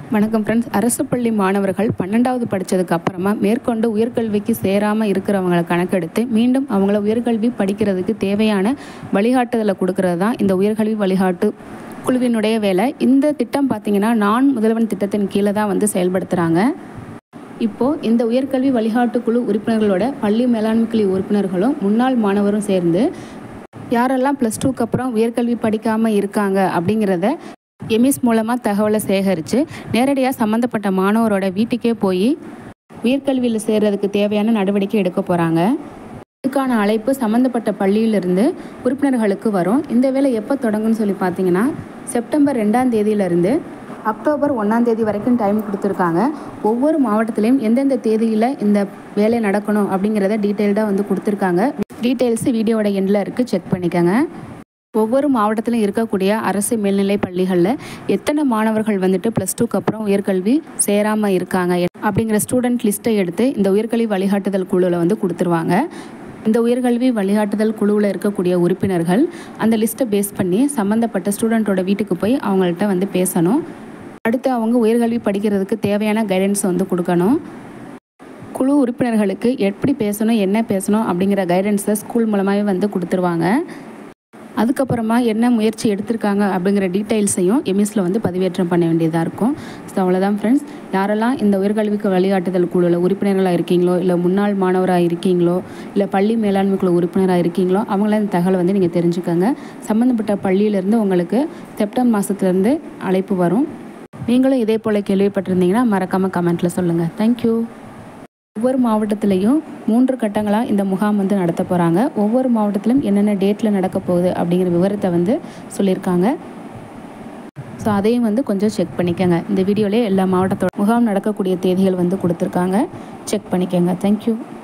வணக்கம் ஃப்ரெண்ட்ஸ். அரசு பள்ளி மாணவர்கள் 12வது படித்ததுக்கு அப்புறமா மேற்கொண்டு உயர்கல்விக்கு சேராமல் இருக்கிறவங்களை கணக்கெடுத்து மீண்டும் அவங்கள உயர்கல்வி படிக்கிறதுக்கு தேவையான வழிகாட்டுதலை கொடுக்கறது தான் இந்த உயர்கல்வி வழிகாட்டு குழுவினுடைய வேலை. இந்த திட்டம் பார்த்திங்கன்னா நான் முதல்வன் திட்டத்தின் கீழே தான் வந்து செயல்படுத்துகிறாங்க. இப்போது இந்த உயர்கல்வி வழிகாட்டு குழு உறுப்பினர்களோட பள்ளி மேலாண்மை குழு உறுப்பினர்களும் முன்னாள் மாணவரும் சேர்ந்து யாரெல்லாம் +2க்கு அப்புறம் உயர்கல்வி படிக்காமல் இருக்காங்க அப்படிங்கிறத எம்இஎஸ் மூலமாக தகவலை சேகரித்து நேரடியாக சம்மந்தப்பட்ட மாணவரோட வீட்டுக்கே போய் உயர்கல்வியில் சேர்றதுக்கு தேவையான நடவடிக்கை எடுக்க போகிறாங்க. இதுக்கான அழைப்பு சம்மந்தப்பட்ட பள்ளியிலிருந்து உறுப்பினர்களுக்கு வரும். இந்த வேலை எப்போ தொடங்குன்னு சொல்லி பார்த்தீங்கன்னா செப்டம்பர் 2ஆம் தேதியிலிருந்து அக்டோபர் 1ஆம் தேதி வரைக்கும் டைம் கொடுத்துருக்காங்க. ஒவ்வொரு மாவட்டத்திலையும் எந்தெந்த தேதியில் இந்த வேலை நடக்கணும் அப்படிங்கிறத டீட்டெயில்டாக வந்து கொடுத்துருக்காங்க. டீட்டெயில்ஸு வீடியோட எண்டில் இருக்குது, செக் பண்ணிக்கோங்க. ஒவ்வொரு மாவட்டத்திலும் இருக்கக்கூடிய அரசு மேல்நிலை பள்ளிகளில் எத்தனை மாணவர்கள் வந்துட்டு +2க்கு அப்புறம் உயர்கல்வி சேராமல் இருக்காங்க அப்படிங்கிற ஸ்டூடெண்ட் லிஸ்ட்டை எடுத்து இந்த உயர்கல்வி வழிகாட்டுதல் குழுவில் வந்து கொடுத்துருவாங்க. இந்த உயர்கல்வி வழிகாட்டுதல் குழுவில் இருக்கக்கூடிய உறுப்பினர்கள் அந்த லிஸ்ட்டை பேஸ் பண்ணி சம்மந்தப்பட்ட ஸ்டூடெண்ட்டோட வீட்டுக்கு போய் அவங்கள்ட்ட வந்து பேசணும். அடுத்து அவங்க உயர்கல்வி படிக்கிறதுக்கு தேவையான கைடன்ஸ் வந்து கொடுக்கணும். குழு உறுப்பினர்களுக்கு எப்படி பேசணும், என்ன பேசணும் அப்படிங்கிற கைடன்ஸை ஸ்கூல் மூலமாகவே வந்து கொடுத்துருவாங்க. அதுக்கப்புறமா என்ன முயற்சி எடுத்திருக்காங்க அப்படிங்கிற டீட்டெயில்ஸையும் எம்இஎஸில் வந்து பதிவேற்றம் பண்ண வேண்டியதாக இருக்கும். ஸோ அவ்வளோதான் ஃப்ரெண்ட்ஸ். யாரெல்லாம் இந்த உயர்கல்விக்கு வழிகாட்டுதல் குழுவில் உறுப்பினர்களாக இருக்கீங்களோ, இல்லை முன்னாள் மாணவராக இருக்கீங்களோ, இல்லை பள்ளி மேலாண்மை குழு உறுப்பினராக இருக்கீங்களோ, அவங்கள இந்த தகவலை வந்து நீங்கள் தெரிஞ்சுக்கோங்க. சம்மந்தப்பட்ட பள்ளியிலேருந்து உங்களுக்கு செப்டம்பர் மாதத்துலேருந்து அழைப்பு வரும். நீங்களும் இதே போல் கேள்விப்பட்டிருந்தீங்கன்னா மறக்காமல் கமெண்ட்டில் சொல்லுங்கள். தேங்க்யூ. ஒவ்வொரு மாவட்டத்திலையும் 3 கட்டங்களாக இந்த முகாம் வந்து நடத்த போகிறாங்க. ஒவ்வொரு மாவட்டத்திலும் என்னென்ன டேட்டில் நடக்க போகுது அப்படிங்கிற விவரத்தை வந்து சொல்லியிருக்காங்க. ஸோ அதையும் வந்து கொஞ்சம் செக் பண்ணிக்கோங்க. இந்த வீடியோவிலே எல்லா மாவட்டத்தோட முகாம் நடக்கக்கூடிய தேதிகள் வந்து கொடுத்துருக்காங்க, செக் பண்ணிக்கோங்க. தேங்க்யூ.